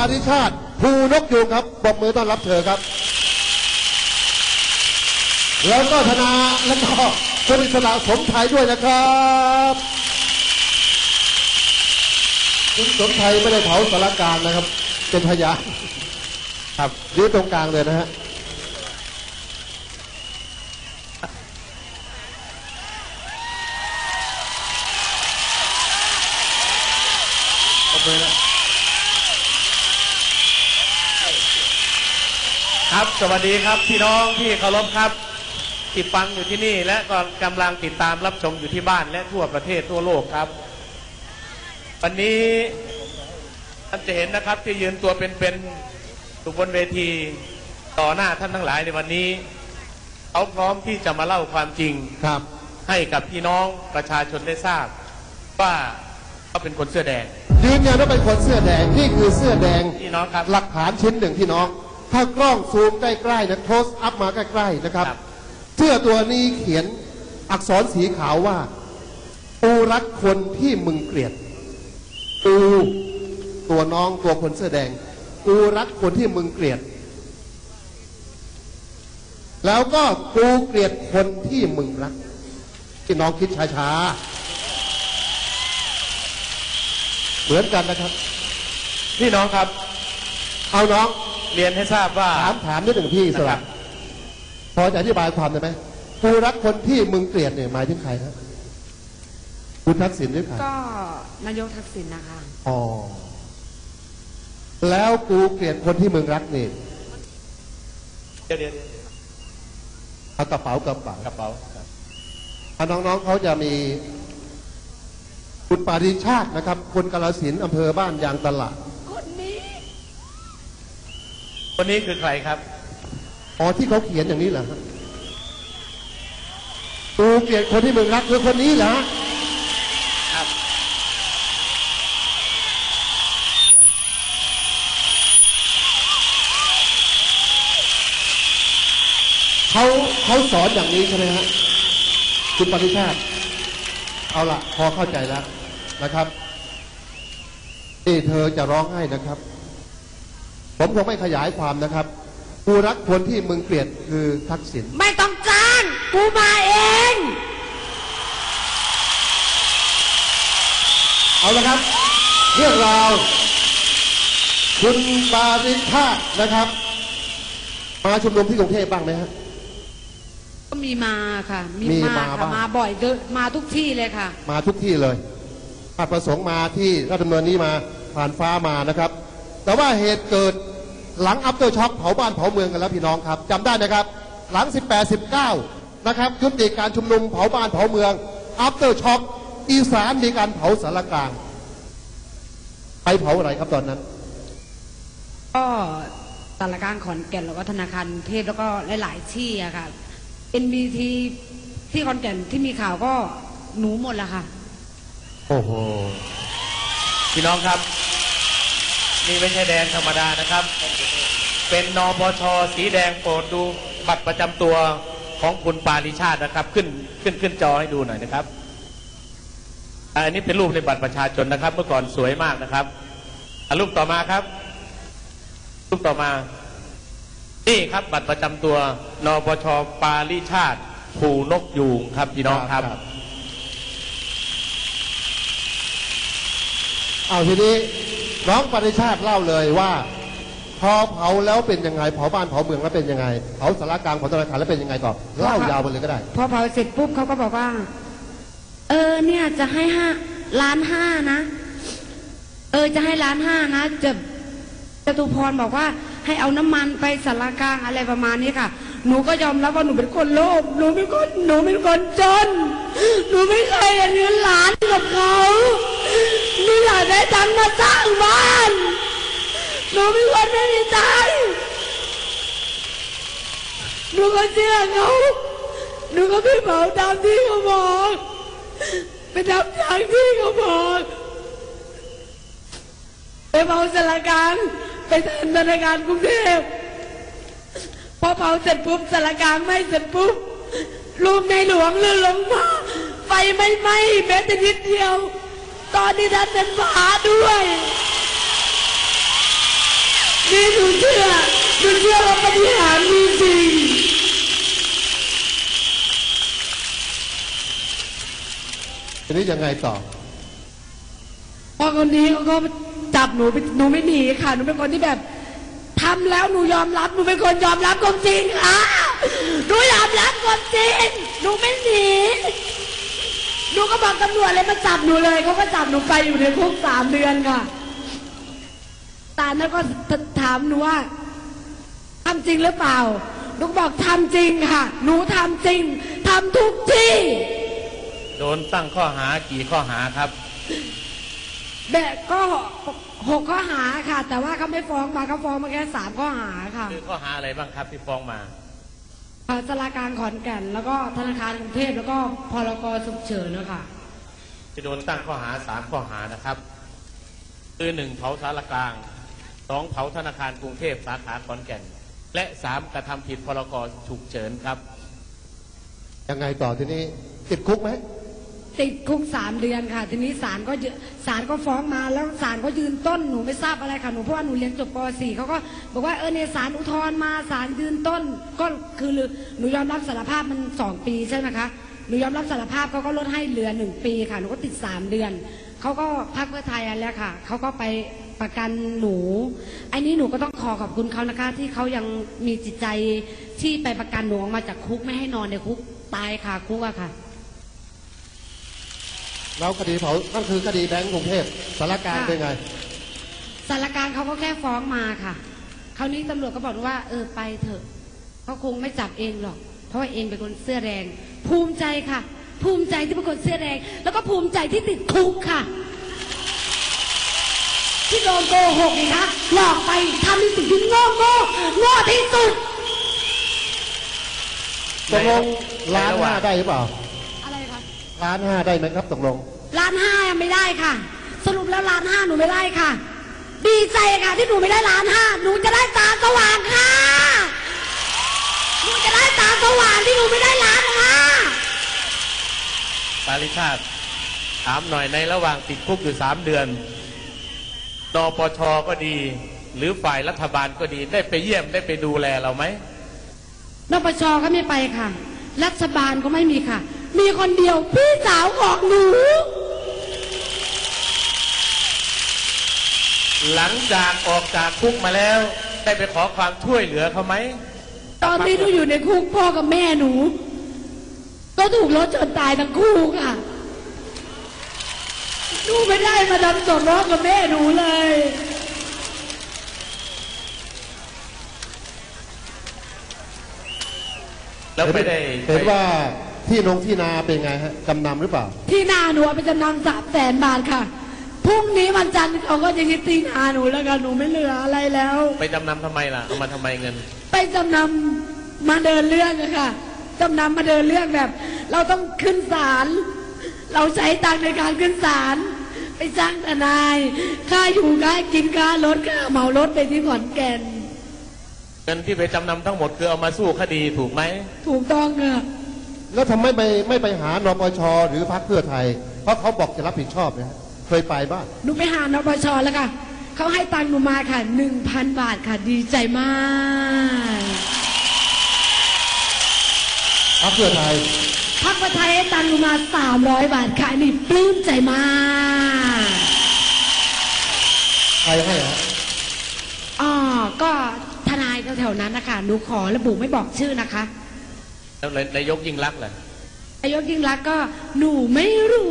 ริชาติภูนกยูงครับปรบมือต้อนรับเธอครับแล้วก็ธนาและก็คุณอิสระสมชายด้วยนะครับคุณสมชายไม่ได้เผาสารกลางนะครับเป็นพยานครับยืนตรงกลางเลยนะฮะครับสวัสดีครับพี่น้องที่เคารพครับที่ฟังอยู่ที่นี่และก็กำลังติดตามรับชมอยู่ที่บ้านและทั่วประเทศทั่วโลกครับวันนี้ท่านจะเห็นนะครับที่ยืนตัวเป็นอยู่บนเวทีต่อหน้าท่านทั้งหลายในวันนี้เขาพร้อมที่จะมาเล่าความจริงครับให้กับพี่น้องประชาชนได้ทราบว่าเขาเป็นคนเสื้อแดงยืนยันว่าเป็นคนเสื้อแดงนี่คือเสื้อแดงพี่น้องครับหลักฐานชิ้นหนึ่งพี่น้องถ้ากล้องซูมใกล้ๆนะโคสอัพมาใกล้ๆนะครับเสื้อตัวนี้เขียนอักษรสีขาวว่าปูรักคนที่มึงเกลียดปูตัวน้องตัวคนเสื้อแดงปูรักคนที่มึงเกลียดแล้วก็ปูเกลียดคนที่มึงรักที่น้องคิดช้าๆเหมือนกันนะครับพี่น้องครับเอาน้องเรียนให้ทราบว่าถามนิดหนึ่งพี่สลับพอจะอธิบายความได้ไหมกูรักคนที่มึงเกลียดเนี่ยหมายถึงใครครับคุณทักษิณหรือใครก็นายกทักษิณนะคะอ๋อแล้วกูเกลียดคนที่มึงรักนี่เดี๋ยวเอากระเป๋าน้องๆเขาจะมีคุณปาริชาตินะครับคนกาฬสินธุ์อำเภอบ้านยางตลาดคนนี้คือใครครับอ๋อที่เขาเขียนอย่างนี้เหรอครับกูเกลียดคนที่มึงรักคือคนนี้เหรอครับเขาสอนอย่างนี้ใช่ไหมฮะคุณปฏิชาติเอาละพอเข้าใจแล้วนะครับนี่เธอจะร้องไห้นะครับผมคงไม่ขยายความนะครับกูรักคนที่มึงเกลียดคือทักษิณไม่ต้องจ้างกูมาเองเอาละครับเรื่องราวคุณปาริชาตินะครับมาชุมนุมที่กรุงเทพบ้างไหมฮะก็มีมาค่ะมีมาค่ะมาบ่อยเดินมาทุกที่เลยค่ะมาทุกที่เลยประสงค์มาที่ราชดำเนินนี้มาผ่านฟ้ามานะครับแต่ว่าเหตุเกิดหลังอัปเตอร์ช็อคเผาบ้านเผาเมืองกันแล้วพี่น้องครับจำได้นะครับหลัง18-19นะครับยุติการชุมนุมเผาบ้านเผาเมืองอัปเตอร์ช็อคอีสานมีการเผาสารกลางไปเผาอะไรครับตอนนั้นก็สารกลางขอนแก่นแล้วก็ธนาคารกรุงเทพแล้วก็หลายๆที่อะค่ะ NBT ที่ขอนแก่นที่มีข่าวก็หนูหมดแล้วค่ะโอ้โหพี่น้องครับนี่ไม่ใช่แดงธรรมดานะครับเป็นนปช.สีแดงโปรดดูบัตรประจำตัวของคุณปาริชาตินะครับขึ้นจอให้ดูหน่อยนะครับอันนี้เป็นรูปในบัตรประชาชนนะครับเมื่อก่อนสวยมากนะครับรูปต่อมาครับรูปต่อมานี่ครับบัตรประจำตัวนปช.ปาริชาติภูนกยูงครับพี่น้องครับเอาทีนี้น้องปาริชาติเล่าเลยว่าพอเผาแล้วเป็นยังไงเผาบ้านเผาเมืองแล้วเป็นยังไงเผาสารกลางเผาธนาคารแล้วเป็นยังไงต่อเล่ายาวไปเลยก็ได้พอเผาเสร็จปุ๊บเขาก็บอกว่าเนี่ยจะให้5.5 ล้านนะจะให้1.5 ล้านนะจตุพรบอกว่าให้เอาน้ำมันไปสารกลางอะไรประมาณนี้ค่ะหนูก็ยอมรับว่าหนูเป็นคนโลภหนูเป็นคนจนหนูไม่เคยเงินล้านกับเขาหนูอยากได้ตังค์มาสร้างบ้านหนูเป็นคนไม่มีตังค์หนูก็เชื่อเขาหนูก็ไปเผาตามที่เขาบอกไปทำอย่างที่เขาบอกไปเผาสารกลางไปธนาคารกรุงเทพพอเผาเสร็จปุ๊บสารกลางไม่เสร็จปุ๊บรูปในหลวงลื่นลงมาไฟไม่ไหม้แม้แต่นิดเดียวตอนนี้ท่านเป็นผาด้วยนี่หนูเชื่อว่าปฏิหารย์มีจริงทีนี้ยังไงต่อพอคนนี้เขาก็จับหนูไปหนูไม่หนีค่ะหนูเป็นคนที่แบบทำแล้วหนูยอมรับหนูเป็นคนยอมรับความจริงค่ะหนูยอมรับความจริงหนูไม่หนีหนูก็บอกตำรวจเลยมาจับหนูเลยเขาก็จับหนูไปอยู่ในคุก3 เดือนค่ะศาลนั้นก็ถามหนูว่าทำจริงหรือเปล่าหนูก็บอกทำจริงค่ะหนูทำจริงทำทุกที่โดนตั้งข้อหากี่ข้อหาครับแบบก็6 ข้อหาค่ะ แต่ว่าเขาไม่ฟ้องมาเขาฟ้องมาแค่3 ข้อหาค่ะคือข้อหาอะไรบ้างครับที่ฟ้องมาสารกลางขอนแก่นแล้วก็ธนาคารกรุงเทพแล้วก็พรกฉุกเฉินนะคะจะโดนตั้งข้อหา3 ข้อหานะครับคือ1เผาสารกลาง2เผาธนาคารกรุงเทพสาขาขอนแก่นและ3กระทำผิดพรกฉุกเฉินครับยังไงต่อทีนี้ติดคุกไหมติดคุก3 เดือนค่ะ ทีนี้ศาลก็ฟ้องมาแล้วศาลก็ยืนต้นหนูไม่ทราบอะไรค่ะหนูเพราะว่าหนูเรียนจบป .4 เขาก็บอกว่าเนี่ยศาลอุทธรณ์มาศาลยืนต้นก็คือหนูยอมรับสารภาพมัน2 ปีใช่ไหมคะหนูยอมรับสารภาพเขาก็ลดให้เหลือ1 ปีค่ะหนูก็ติด3 เดือนเขาก็พรรคเพื่อไทยอันแล้วค่ะเขาก็ไปประกันหนูอันนี้หนูก็ต้องขอบคุณเขานะคะที่เขายังมีจิตใจที่ไปประกันหนูออกมาจากคุกไม่ให้นอนในคุกตายค่ะคุกอะค่ะแล้วคดีเผานั่นคือคดีแบงก์กรุงเทพสารกลางเป็นไงสารกลางเขาก็แค่ฟ้องมาค่ะคราวนี้ตำรวจก็บอกว่าไปเถอะเขาคงไม่จับเองหรอกเพราะว่าเองเป็นคนเสื้อแดงภูมิใจค่ะ ภูมิใจที่เป็นคนเสื้อแดงแล้วก็ภูมิใจที่ติดคุกค่ะที่โดนโกหกนี่คะหลอกไปทำในสิ่งที่โง่ที่สุดตกลง1,500,000ได้หรือเปล่าอะไรคะ 1,500,000ได้ไหมครับตกลง 1,500,000ยังไม่ได้ค่ะ สรุปแล้ว1,500,000หนูไม่ได้ค่ะ ดีใจค่ะที่หนูไม่ได้1,500,000หนูจะได้ตาสว่างค่ะหนูจะได้ตาสว่างที่หนูไม่ได้1,500,000 ปาริชาติถามหน่อยในระหว่างติดคุกอยู่3 เดือนนปชก็ดี หรือฝ่ายรัฐบาลก็ดีได้ไปเยี่ยมได้ไปดูแลเราไหมนปชก็ไม่ไปค่ะ รัฐบาลก็ไม่มีค่ะ มีคนเดียวพี่สาวของหนูหลังจากออกจากคุกมาแล้วได้ไปขอความช่วยเหลือเขาไหมตอนที่หนูอยู่ในคุกพ่อกับแม่หนู ก็ถูกรถชนตายทั้งคู่ค่ะหนูไม่ได้มาทำศพพ่อกับแม่หนูเลยแล้วไม่ได้เห็นว่าที่นาเป็นไงฮะจำนำหรือเปล่าที่นาหนูเอาไปจำนำ300,000 บาทค่ะพรุ่งนี้วันจันทร์เขาก็จะยึดที่นาหนูแล้วกันหนูไม่เหลืออะไรแล้วไปจำนำทำไมล่ะเอามาทำไมเงินไปจำนำมาเดินเรื่องอะค่ะจำนำมาเดินเรื่องแบบ เราต้องขึ้นศาลเราใช้ตังค์ในการขึ้นศาลไปจ้างทนายค่าอยู่ค่ากินค่ารถค่าเหมารถไปที่ขอนแก่นเงินที่ไปจำนำทั้งหมดคือเอามาสู้คดีถูกไหมถูกต้องค่ะแล้วทำไมไม่ไปหานปชหรือพรรคเพื่อไทย เพราะเขาบอกจะรับผิดชอบนะฮะเคยไปบ้างหนูไปหานปชแล้วค่ะเขาให้ตังค์หนูมาค่ะ 1,000 บาทค่ะดีใจมากพรรคเพื่อไทยพรรคเพื่อไทยให้ตังค์หนูมา300 บาทค่ะนี่ปลื้มใจมากใครให้ฮะก็ทนายแถวๆนั้นนะคะหนูขอระบุไม่บอกชื่อนะคะแล้วนายกยิ่งรักษณ์ล่ะนายกยิ่งรักษณ์ก็หนูไม่รู้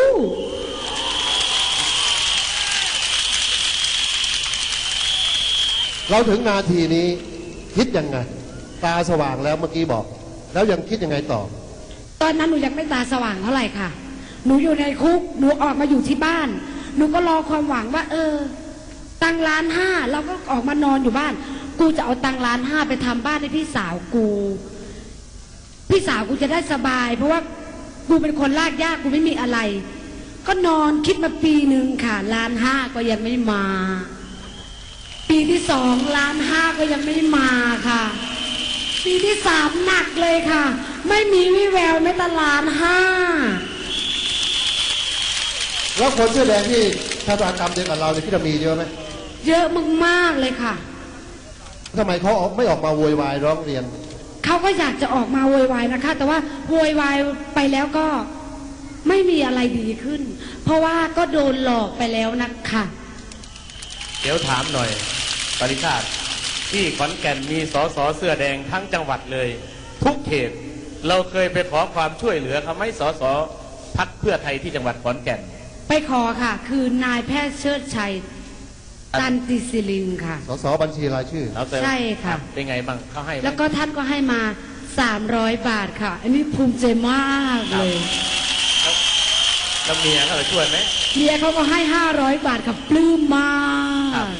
เราถึงนาทีนี้คิดยังไง ตาสว่างแล้วเมื่อกี้บอก แล้วยังคิดยังไงต่อตอนนั้นหนูยังไม่ตาสว่างเท่าไหร่ค่ะหนูอยู่ในคุกหนูออกมาอยู่ที่บ้านหนูก็รอความหวังว่าตังค์1,500,000เราก็ออกมานอนอยู่บ้านกูจะเอาตังค์1,500,000ไปทำบ้านให้พี่สาวกูพี่สาวกูจะได้สบาย เพราะว่ากูเป็นคนลากยากกูไม่มีอะไร ก็นอนคิดมาปีหนึ่งค่ะ1,500,000ก็ยังไม่มา ปีที่2 1,500,000ก็ยังไม่มาค่ะ ปีที่3หนักเลยค่ะ ไม่มีวิแววแม้แต่แล้วคนเสื้อแดงที่ทำธุรกรรมเดียวกับเราเนี่ยที่เรามีเยอะไหม 1,500,000เยอะมากๆเลยค่ะทำไมเขาไม่ออกมาโวยวายร้องเรียนเขาก็อยากจะออกมาโวยวายนะคะ แต่ว่าโวยวายไปแล้วก็ไม่มีอะไรดีขึ้น เพราะว่าก็โดนหลอกไปแล้วนะคะเดี๋ยวถามหน่อยปริชาติที่ขอนแก่นมีสสเสื้อแดงทั้งจังหวัดเลย ทุกเขตเราเคยไปขอความช่วยเหลือเขาไหมสสพรรคเพื่อไทยที่จังหวัดขอนแก่นไปขอค่ะ คือนายแพทย์เชิดชัยตันติศิรินค่ะสสบัญชีรายชื่อใช่ค่ะเป็นไงบ้างเขาให้ไหมแล้วก็ท่านก็ให้มา300 บาทค่ะ อันนี้ภูมิใจมากเลยแล้วเมียเขาจะช่วยไหมเมียเขาก็ให้500 บาทค่ะปลื้มมาครักบ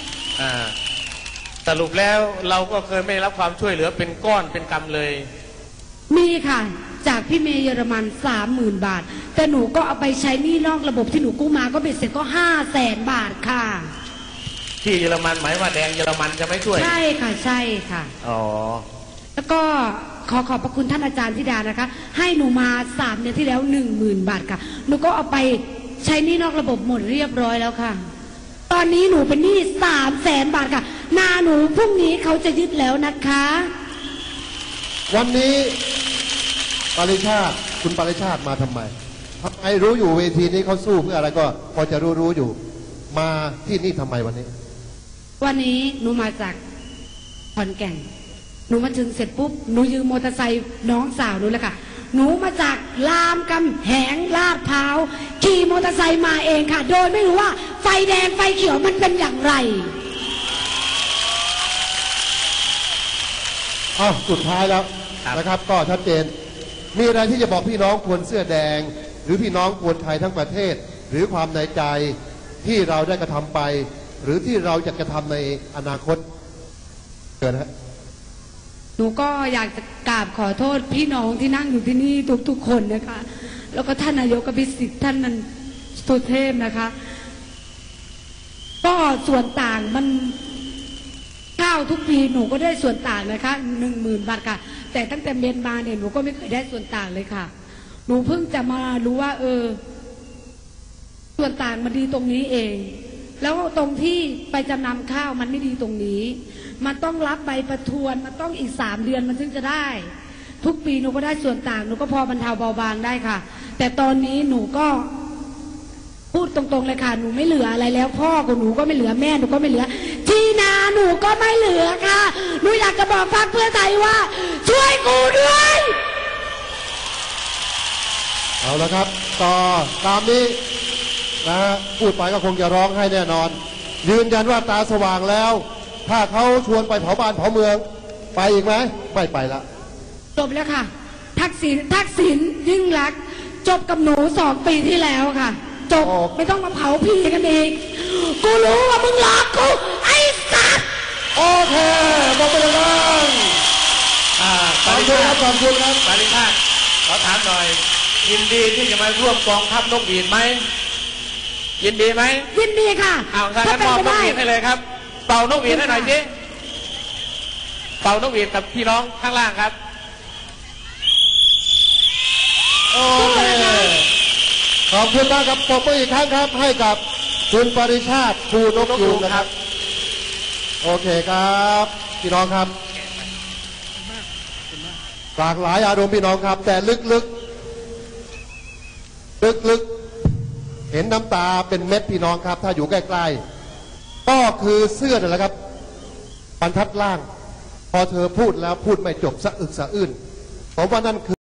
สรุปแล้วเราก็เคยไม่ได้รับความช่วยเหลือเป็นก้อนเป็นกำเลยมีค่ะ จากพี่เมย์เยอรมัน30,000 บาท แต่หนูก็เอาไปใช้หนี้นอกระบบที่หนูกู้มาก็เบ็ดเสร็จก็500,000 บาทค่ะที่เยอรมันหมายว่าแดงเยอรมันจะไม่ช่วยใช่ค่ะใช่ค่ะอ๋อแล้วก็ขอขอบพระคุณท่านอาจารย์ธิดานะคะ ให้หนูมา3 เดือนที่แล้ว10,000 บาทค่ะ หนูก็เอาไปใช้หนี้นอกระบบหมดเรียบร้อยแล้วค่ะ ตอนนี้หนูเป็นหนี้300,000 บาทค่ะ นาหนูพรุ่งนี้เขาจะยึดแล้วนะคะวันนี้ปริชาติคุณปริชาติมาทำไมรู้อยู่เวทีนี้เขาสู้เพื่ออะไรก็พอจะรู้อยู่ มาที่นี่ทำไมวันนี้วันนี้หนูมาจากขอนแก่น หนูมาถึงเสร็จปุ๊บ หนูยืมมอเตอร์ไซค์น้องสาวหนูเลยค่ะ หนูมาจากรามกำแหงลาดพร้าวขี่มอเตอร์ไซค์มาเองค่ะ โดยไม่รู้ว่าไฟแดงไฟเขียวมันเป็นอย่างไรสุดท้ายแล้วครับนะครับ ก็ชัดเจน มีอะไรที่จะบอกพี่น้องควรเสื้อแดง หรือพี่น้องควรไทยทั้งประเทศ หรือความในใจที่เราได้กระทำไป หรือที่เราจะกระทำในอนาคตเกิดฮะหนูก็อยากจะกราบขอโทษพี่น้องที่นั่งอยู่ที่นี่ทุกๆคนนะคะ แล้วก็ท่านนายกอภิสิทธิ์ท่านนันสุเทพนะคะ ก็ส่วนต่างมันข้าวทุกปีหนูก็ได้ส่วนต่างนะคะ10,000 บาทค่ะ แต่ตั้งแต่เมียนมาเนี่ยหนูก็ไม่เคยได้ส่วนต่างเลยค่ะ หนูเพิ่งจะมารู้ว่า ส่วนต่างมันดีตรงนี้เอง แล้วตรงที่ไปจำนำข้าวมันไม่ดีตรงนี้ มันต้องรับใบประทวนมันต้องอีก3 เดือนมันถึงจะได้ ทุกปีหนูก็ได้ส่วนต่างหนูก็พอบรรเทาเบาบางได้ค่ะ แต่ตอนนี้หนูก็พูดตรงๆเลยค่ะหนูไม่เหลืออะไรแล้ว พ่อของหนูก็ไม่เหลือแม่หนูก็ไม่เหลือ ที่นาหนูก็ไม่เหลือค่ะหนูอยากจะบอกพรรคเพื่อไทยว่า ช่วยกูด้วยเอาละครับต่อตามนี้นะฮะพูดไปก็คงจะร้องให้แน่นอน ยืนยันว่าตาสว่างแล้ว ถ้าเขาชวนไปเผาบ้านเผาเมือง ไปอีกไหมไม่ไปละจบแล้วค่ะ ทักษิณยิ่งรักษณ์จบกับหนู2 ปีที่แล้วค่ะ จบไม่ต้องมาเผาพี่กันเองกูรู้ว่ามึงหลอกกูไอ้สัตว์โอเคบอกไปเลยนะปขอบริคุณชาครับติขอบคุณครับปริชาติขอถามหน่อย ยินดีที่จะมาร่วมกองทัพนกหวีดไหมยินดีไหมยินดีค่ะเอาถ้างั้นมอบนกหวีดให้เลยครับ เป่านกหวีดให้หน่อยสิเป่านกหวีดกับพี่น้องข้างล่างครับโอเคขอบคุณมากครับปรบมืออีกครั้งครับ ให้กับคุณปริชาติภูนกยูงนะครับ โอเคครับพี่น้องครับหลากหลายอารมณ์พี่น้องครับ แต่ลึกเห็นน้ำตาเป็นเม็ดพี่น้องครับ ถ้าอยู่ใกล้ๆก็คือเสื้อนั่นแหละครับบรรทัดล่าง พอเธอพูดแล้วพูดไม่จบสะอึกสะอื้นผมว่านั่นคือ